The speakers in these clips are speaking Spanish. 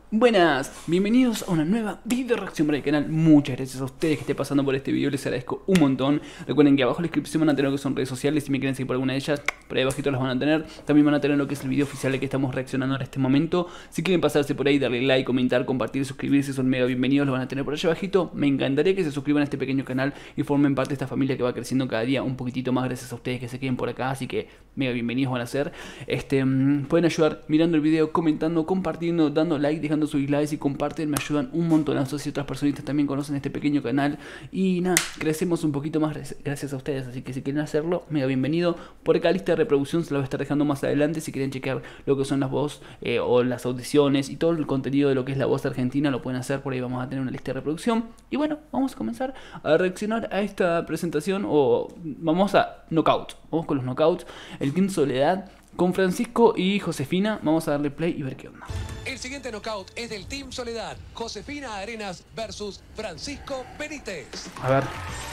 Buenas, bienvenidos a una nueva video reacción para el canal. Muchas gracias a ustedes que estén pasando por este video, les agradezco un montón. Recuerden que abajo en la descripción van a tener lo que son redes sociales, si me quieren seguir por alguna de ellas, por ahí abajito las van a tener. También van a tener lo que es el video oficial al que estamos reaccionando en este momento. Si quieren pasarse por ahí, darle like, comentar, compartir, suscribirse, son mega bienvenidos, lo van a tener por allá abajito. Me encantaría que se suscriban a este pequeño canal y formen parte de esta familia que va creciendo cada día un poquitito más gracias a ustedes que se queden por acá, así que mega bienvenidos van a ser. Pueden ayudar mirando el video, comentando, compartiendo, dando like, dejando sus likes y comparten, me ayudan un montonazo si otras personitas también conocen este pequeño canal. Y nada, crecemos un poquito más gracias a ustedes, así que si quieren hacerlo, mega bienvenido. Por acá lista de reproducción se la voy a estar dejando más adelante, si quieren chequear lo que son las voces o las audiciones y todo el contenido de lo que es la voz argentina, lo pueden hacer, por ahí vamos a tener una lista de reproducción. Y bueno, vamos a comenzar a reaccionar a esta presentación, o vamos a knockout, vamos con los knockouts, el Team Soledad con Francisco y Josefina. Vamos a darle play y ver qué onda. El siguiente knockout es del Team Soledad, Josefina Arenas versus Francisco Benítez. A ver.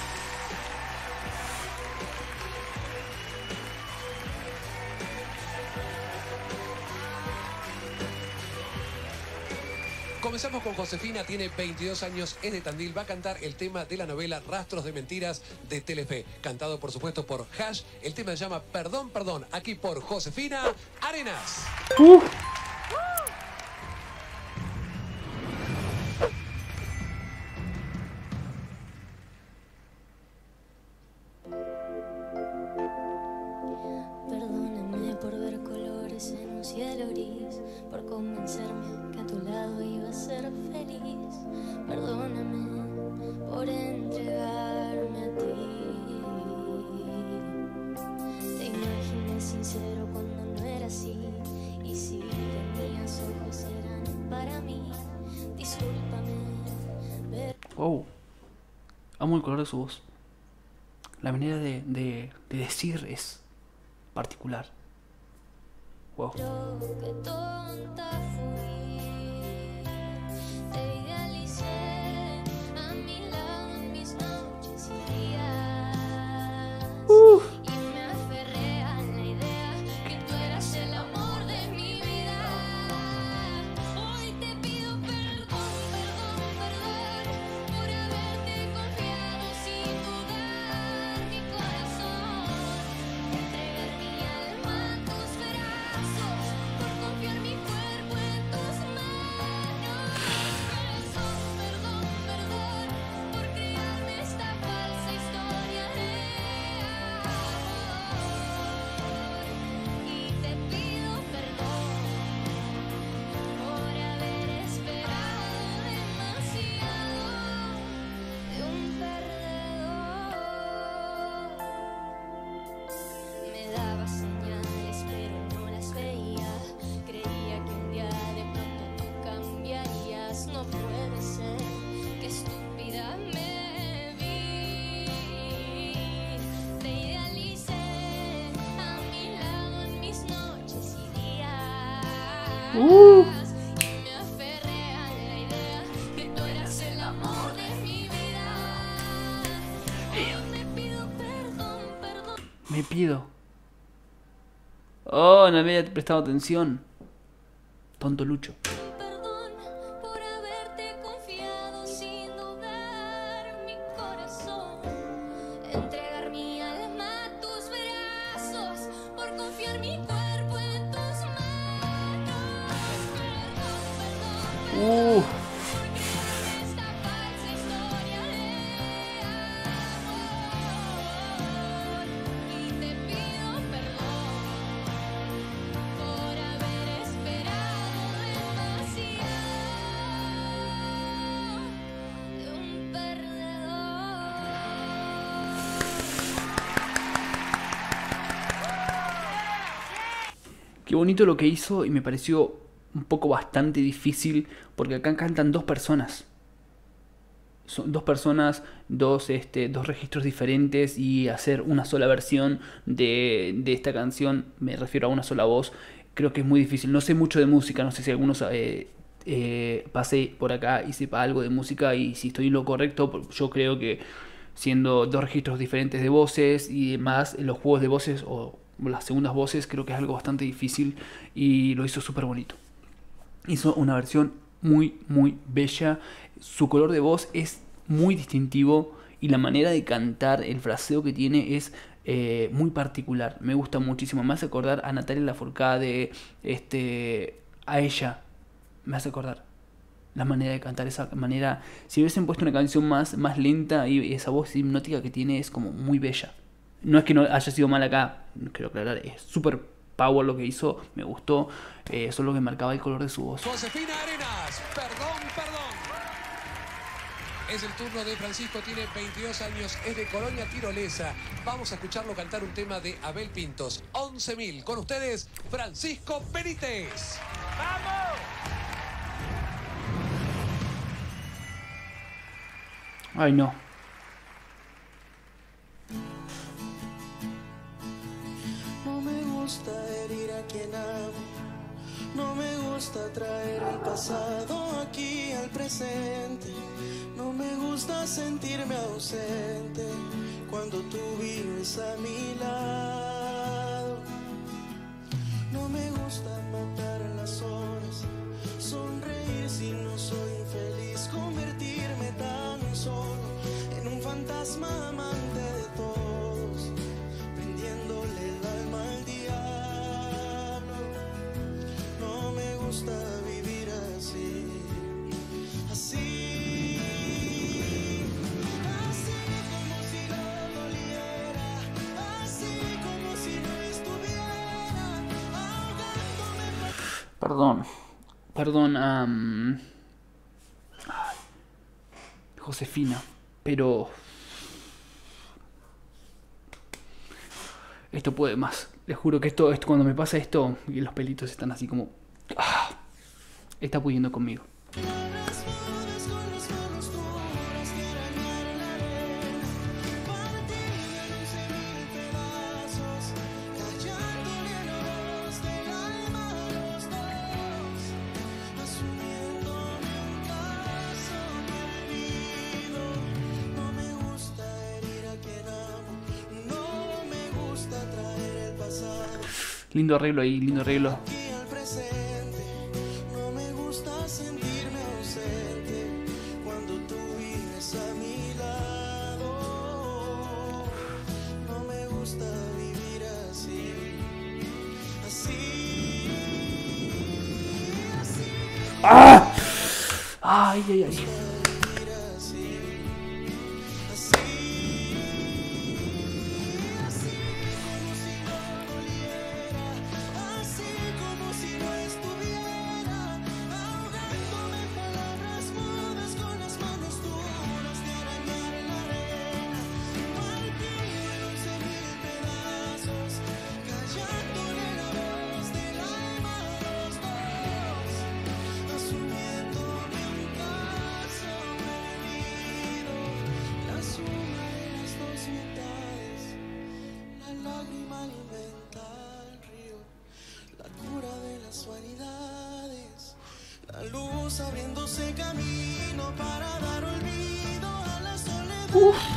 Comenzamos con Josefina, tiene 22 años, es de Tandil, va a cantar el tema de la novela Rastros de Mentiras de Telefe, cantado por supuesto por Hash. El tema se llama Perdón, Perdón, aquí por Josefina Arenas. Perdóname por ver colores en un cielo gris, por convencerme que a tu lado iba a ser feliz. Perdóname por entregarme a ti. Te imaginé sincero cuando no era así, y si tenías ojos eran para mí. Discúlpame, pero... Wow, amo el color de su voz. La manera de decir es particular. Wow. Qué tonta fui, te idealicé a mi lado en mis noches y días, y me aferré a la idea que tú eras el amor de mi vida. Hoy te pido perdón, perdón, perdón por haberte confiado sin dudar mi corazón, entregar mi alma a tus brazos, por confiar mi cuerpo en tus manos. Perdón, perdón, perdón por crearme esta falsa historia de amor. Y te pido perdón por haber esperado demasiado de un perdedor. Me daba señales pero no las veía, creía que un día de pronto tú cambiarías. No puede ser, qué estúpida me vi. Te idealicé a mi lado en mis noches y días, y me aferré a la idea que tú eras el amor de mi vida. Hoy me pido perdón, perdón. Me pido. Oh, no había prestado atención. Tonto Lucho. Perdón por haberte confiado sin dudar mi corazón, entregar mi alma a tus brazos, por confiar mi cuerpo en tus manos. Perdón, perdón, por crearme esta falsa historia de amor. Y te pido perdón por haber esperado demasiado de un perdedor. Qué bonito lo que hizo, y me pareció un poco bastante difícil porque acá cantan dos personas. Son dos personas, dos registros diferentes, y hacer una sola versión de esta canción, me refiero a una sola voz, creo que es muy difícil. No sé mucho de música, no sé si algunos pase por acá y sepa algo de música, y si estoy en lo correcto, yo creo que siendo dos registros diferentes de voces y demás, los juegos de voces o las segundas voces, creo que es algo bastante difícil, y lo hizo súper bonito. Hizo una versión muy, muy bella. Su color de voz es muy distintivo y la manera de cantar, el fraseo que tiene es muy particular. Me gusta muchísimo. Me hace acordar a Natalia Lafourcade, a ella. Me hace acordar la manera de cantar, esa manera. Si hubiesen puesto una canción más lenta, y esa voz hipnótica que tiene es como muy bella. No es que no haya sido mal acá, quiero aclarar, es súper power lo que hizo, me gustó, solo que marcaba el color de su voz. Josefina Arenas, perdón, perdón. Es el turno de Francisco, tiene 22 años, es de Colonia Tirolesa. Vamos a escucharlo cantar un tema de Abel Pintos. 11.000. Con ustedes, Francisco Benítez. Ay, no. No me gusta herir a quien amo, no me gusta traer el pasado aquí al presente, no me gusta sentirme ausente cuando tú vives a mi lado. No me gusta matar las horas, sonreír si no soy infeliz, convertirme tan solo en un fantasma amante de todos, vendiéndole el alma al diablo. No me gusta vivir así, así, así como si no doliera, así como si no estuviera ahogándome. Perdón, Josefina, pero esto puede más. Les juro que esto cuando me pasa esto y los pelitos están así como está pudiendo conmigo. Las bodas con las manos duras de arañar la arena, partido en 11.000 pedazos, callándole la voz del alma a los dos, asumiéndome un caso perdido. No me gusta herir a quien amo, no me gusta traer el pasado Lindo arreglo ahí, lindo arreglo. aquí al presente, no me gusta sentirme ausente cuando tú vienes a mi lado. No me gusta vivir así, así, así, Ay, ay, ay. vivir así, así, así como si no doliera, así como si no estuviera ahogándome en palabras mudas con las manos duras de arañar la arena, partido en 11.000 pedazos, callándole la voz del alma a los dos, asumiéndome un caso perdido, la suma de las dos mitades, la lágrima alimenta al río, la cura de las vanidades, la luz abriéndose camino para dar olvido a la soledad.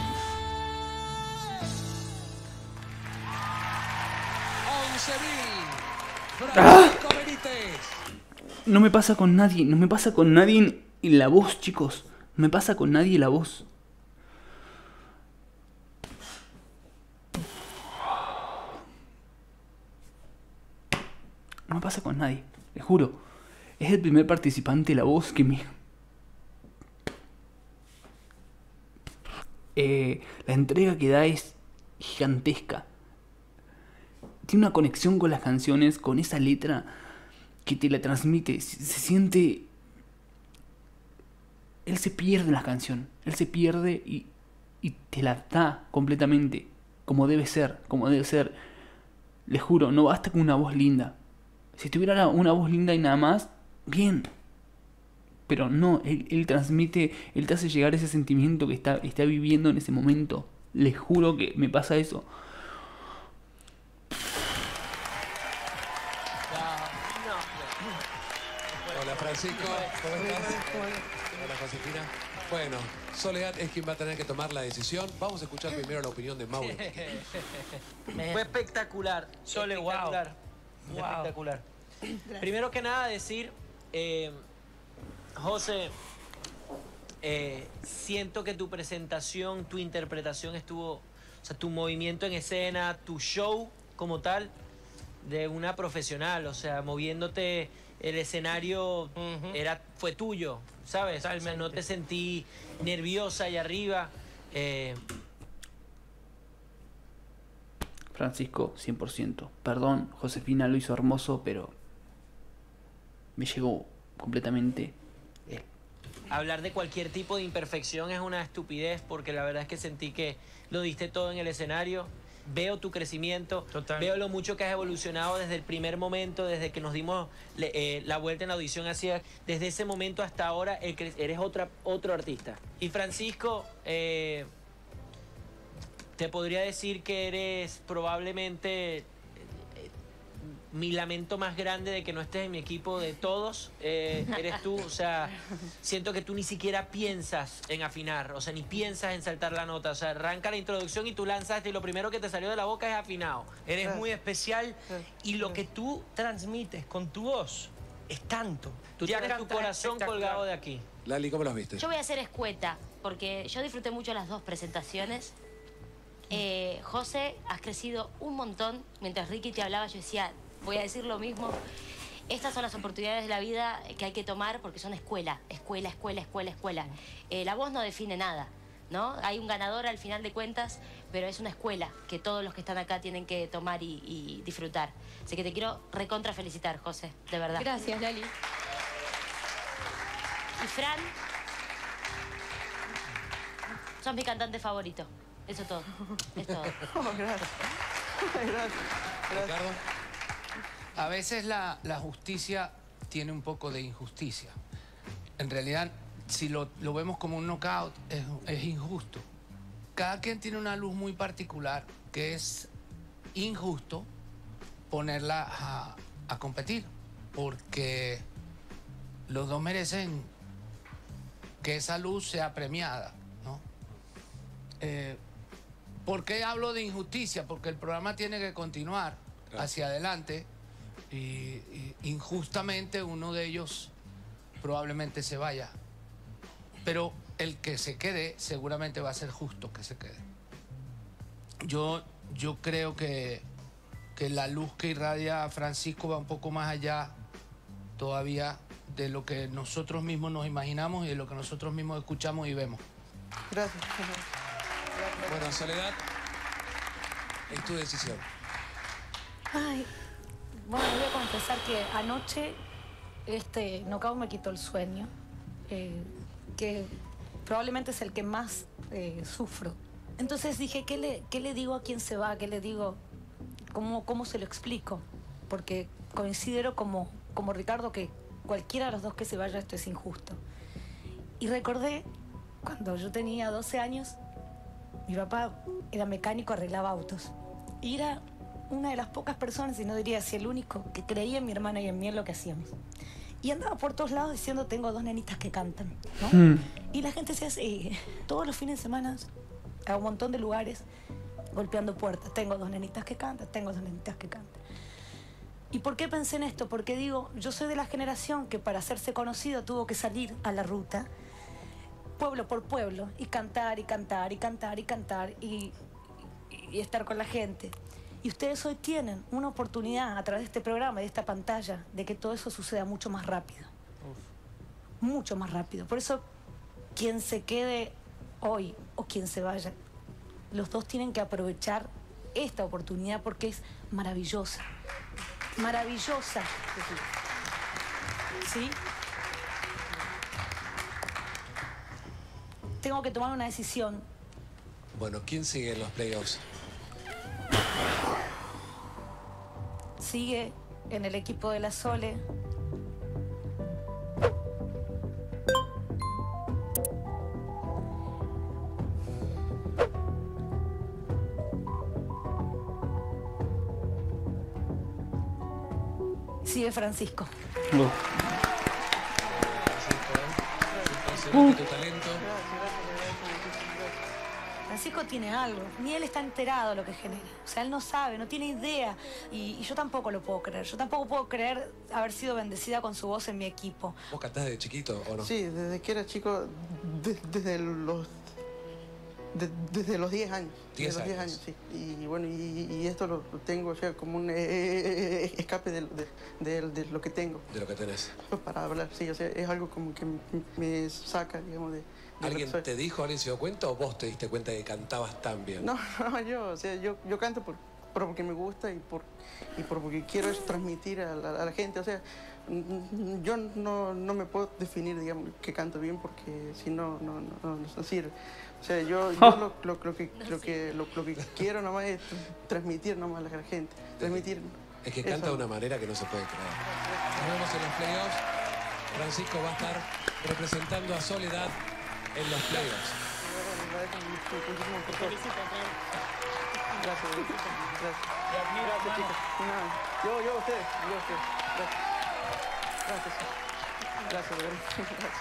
11.000. Francisco Benítez. No me pasa con nadie, no me pasa con nadie en la voz, chicos. No me pasa con nadie la voz. No me pasa con nadie, les juro. Es el primer participante la voz que me... la entrega que da es gigantesca. Tiene una conexión con las canciones, con esa letra que te la transmite. Se siente... Él se pierde en la canción. Él se pierde y te la da completamente. Como debe ser, como debe ser. Les juro, no basta con una voz linda. Si tuviera una voz linda y nada más, bien. Pero no, él transmite, él te hace llegar ese sentimiento que está viviendo en ese momento. Les juro que me pasa eso. Hola Francisco, ¿cómo estás? Hola Josefina. Bueno, Soledad es quien va a tener que tomar la decisión. Vamos a escuchar primero la opinión de Mauro. Fue espectacular. Sole, wow. Espectacular. Wow. Espectacular. Primero que nada decir, José, siento que tu presentación, tu interpretación estuvo, o sea, tu movimiento en escena, tu show como tal, de una profesional, o sea, moviéndote el escenario fue tuyo, ¿sabes? O sea, no te sentí nerviosa allá arriba. Francisco, 100%. Perdón, Josefina lo hizo hermoso, pero me llegó completamente él. Hablar de cualquier tipo de imperfección es una estupidez, porque la verdad es que sentí que lo diste todo en el escenario. Veo tu crecimiento, veo lo mucho que has evolucionado desde el primer momento, desde que nos dimos la vuelta en la audición hacia, desde ese momento hasta ahora eres otro artista. Y Francisco, te podría decir que eres probablemente mi lamento más grande de que no estés en mi equipo de todos, eres tú. O sea, siento que tú ni siquiera piensas en afinar, o sea, ni piensas en saltar la nota. O sea, arranca la introducción y tú lanzaste y lo primero que te salió de la boca es afinado. Eres muy especial y lo que tú transmites con tu voz es tanto. Tú tienes tu corazón colgado de aquí. Lali, ¿cómo los viste? Yo voy a ser escueta, porque yo disfruté mucho las dos presentaciones. José, has crecido un montón. Mientras Ricky te hablaba, yo decía, voy a decir lo mismo. Estas son las oportunidades de la vida que hay que tomar porque son escuela. La voz no define nada, ¿no? Hay un ganador al final de cuentas, pero es una escuela que todos los que están acá tienen que tomar y disfrutar. Así que te quiero recontra felicitar, José, de verdad. Gracias, Lali. Y Fran, sos mi cantante favorito. Eso todo. Es todo. Gracias. Ricardo. A veces la justicia tiene un poco de injusticia. En realidad, si lo vemos como un knockout, es injusto. Cada quien tiene una luz muy particular que es injusto ponerla a competir, porque los dos merecen que esa luz sea premiada, ¿no? ¿Por qué hablo de injusticia? Porque el programa tiene que continuar hacia adelante y injustamente uno de ellos probablemente se vaya. Pero el que se quede seguramente va a ser justo que se quede. Yo creo que la luz que irradia Francisco va un poco más allá todavía de lo que nosotros mismos nos imaginamos y de lo que nosotros mismos escuchamos y vemos. Gracias. Bueno, Soledad, es tu decisión. Ay, bueno, voy a confesar que anoche este knockout me quitó el sueño, que probablemente es el que más sufro. Entonces dije, ¿qué le digo a quien se va? ¿Qué le digo? ¿Cómo se lo explico? Porque considero como Ricardo que cualquiera de los dos que se vaya, esto es injusto. Y recordé cuando yo tenía 12 años, mi papá era mecánico, arreglaba autos. Y era una de las pocas personas, y no diría si el único, que creía en mi hermana y en mí en lo que hacíamos. Y andaba por todos lados diciendo, tengo dos nenitas que cantan, ¿no? Y la gente se hace, todos los fines de semana, a un montón de lugares, golpeando puertas. Tengo dos nenitas que cantan, tengo dos nenitas que cantan. ¿Y por qué pensé en esto? Porque digo, yo soy de la generación que para hacerse conocido tuvo que salir a la ruta, pueblo por pueblo, y cantar, y cantar, y cantar, y cantar, y estar con la gente. Y ustedes hoy tienen una oportunidad a través de este programa y de esta pantalla de que todo eso suceda mucho más rápido. Mucho más rápido. Por eso, quien se quede hoy o quien se vaya, los dos tienen que aprovechar esta oportunidad porque es maravillosa. Maravillosa. ¿Sí? Tengo que tomar una decisión. Bueno, ¿quién sigue en los playoffs? Sigue en el equipo de la Sole. Sigue Francisco. Tu talento. Francisco tiene algo, ni él está enterado de lo que genera. O sea, él no sabe, no tiene idea. Y yo tampoco lo puedo creer. Yo tampoco puedo creer haber sido bendecida con su voz en mi equipo. ¿Vos cantás desde chiquito o no? Sí, desde que era chico, desde los 10 años. 10 desde los 10 años. años, sí. Y bueno, y esto lo tengo, o sea, como un escape de lo que tengo. De lo que tenés. Para hablar, sí, o sea, es algo como que me saca, digamos, de lo que ¿Alguien soy. te dijo, alguien se dio cuenta o vos te diste cuenta de que cantabas tan bien? No, o sea, yo canto porque me gusta y porque quiero transmitir a la gente, o sea, yo no me puedo definir, digamos, que canto bien porque si no sirve. O sea, yo lo que quiero nomás es transmitir nomás a la gente, transmitir. Es que canta de una manera que no se puede creer. Nos vemos en los playoffs. Francisco va a estar representando a Soledad en los playoffs. Gracias. Gracias, chicos. Yo a ustedes. Gracias. Gracias, de verdad.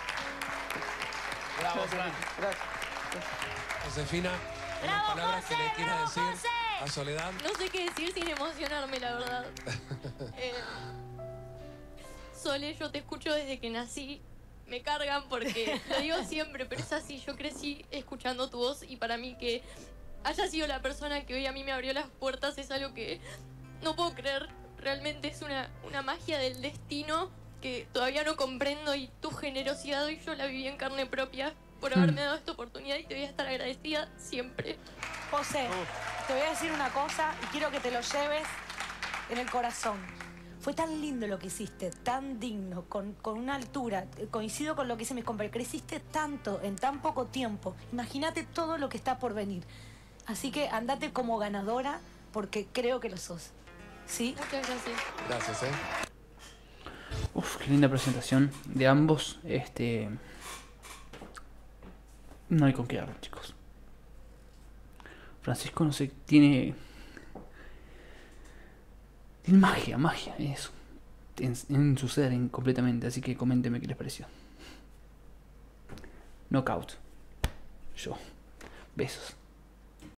Bravo, Fran. Gracias. Josefina, unas ¡Bravo, palabras que José! le quieras ¡Bravo, decir José! a Soledad. No sé qué decir sin emocionarme, la verdad. Sole, yo te escucho desde que nací. Me cargan porque lo digo siempre, pero es así. Yo crecí escuchando tu voz y para mí que hayas sido la persona que hoy a mí me abrió las puertas es algo que no puedo creer. Realmente es una magia del destino que todavía no comprendo y tu generosidad hoy yo la viví en carne propia por haberme dado esta oportunidad y te voy a estar agradecida siempre. José, te voy a decir una cosa y quiero que te lo lleves en el corazón. Fue tan lindo lo que hiciste, tan digno, con una altura. Coincido con lo que dicen mis compañeros. Creciste tanto en tan poco tiempo. Imagínate todo lo que está por venir. Así que andate como ganadora porque creo que lo sos. ¿Sí? Muchas gracias. Gracias, Uf, qué linda presentación de ambos. No hay con qué hablar, chicos. Francisco, no sé, tiene magia, eso. En su ser, completamente. Así que coméntenme qué les pareció. Knockout. Yo. Besos.